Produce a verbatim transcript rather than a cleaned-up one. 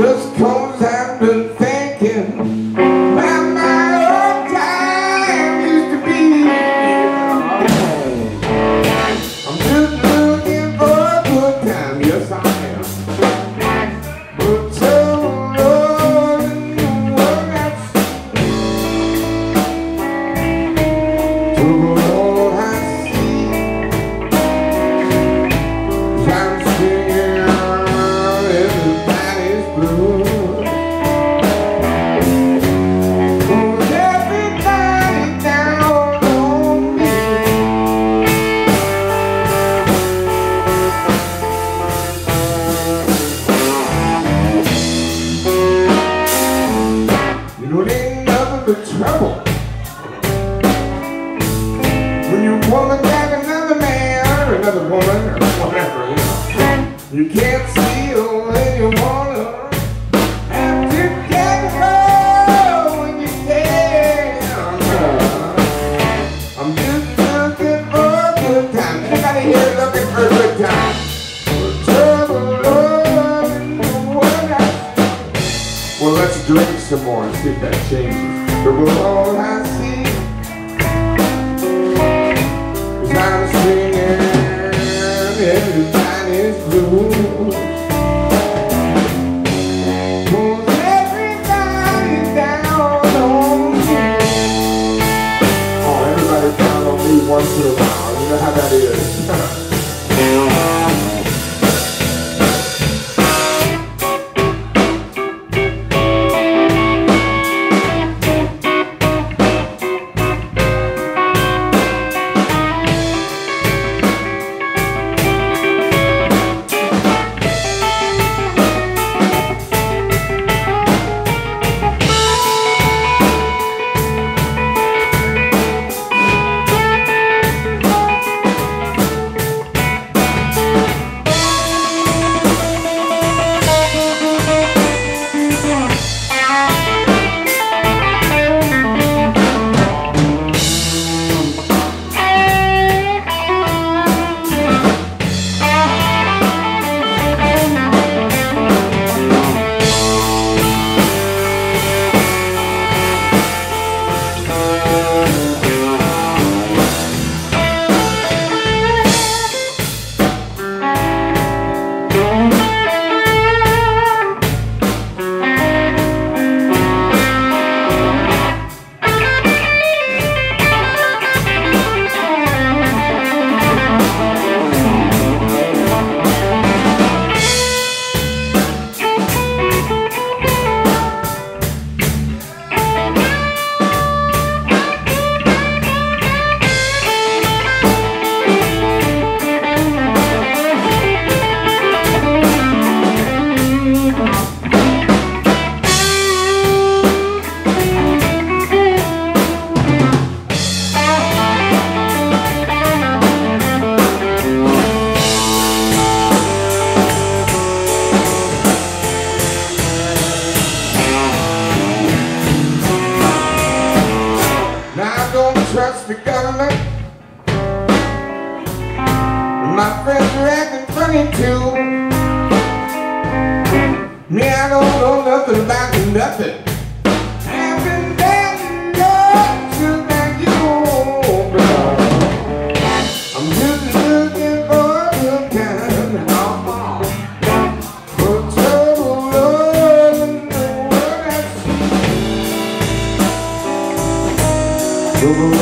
Just 'cause I've been thinking about my old time used to be. I'm just looking for a good time, yes I am. But trouble rolling the world I've seen. Trouble all I see. I'm singing out everybody's blues. Trouble when you woman got another man or another woman or whatever, you know. You can't see her when you want her. Have to get her when you can. I'm just looking for a good time. Anybody here looking for a good time? Trouble, love, and the one I see. Well, let's drink some more and see if that changes. Trouble all I see is I'm singing everybody's blues. 'Cause everybody's down on me. Oh, everybody's down on me once in a while. You know how that is. Trust the government. My friends are acting funny too. Me, I don't know nothing about nothing. I've been bad enough to make you home. I'm just looking for a good time. For trouble, love, and the world I've seen.